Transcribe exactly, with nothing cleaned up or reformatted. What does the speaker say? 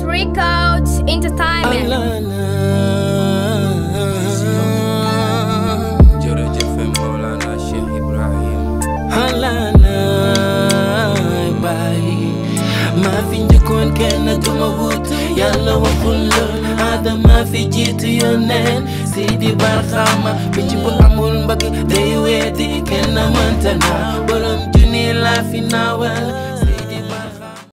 Records Entertainment. jërëjëf Mawlana Cheikh Ibrahim. Halala baay maa fi njëkkoon kenn duma wut yàlla waxul la Adama fi jiitu yónneen Sidi Barhama picc bu amul mbagg day weeti kenn mënta naa borom junni laa fi naawal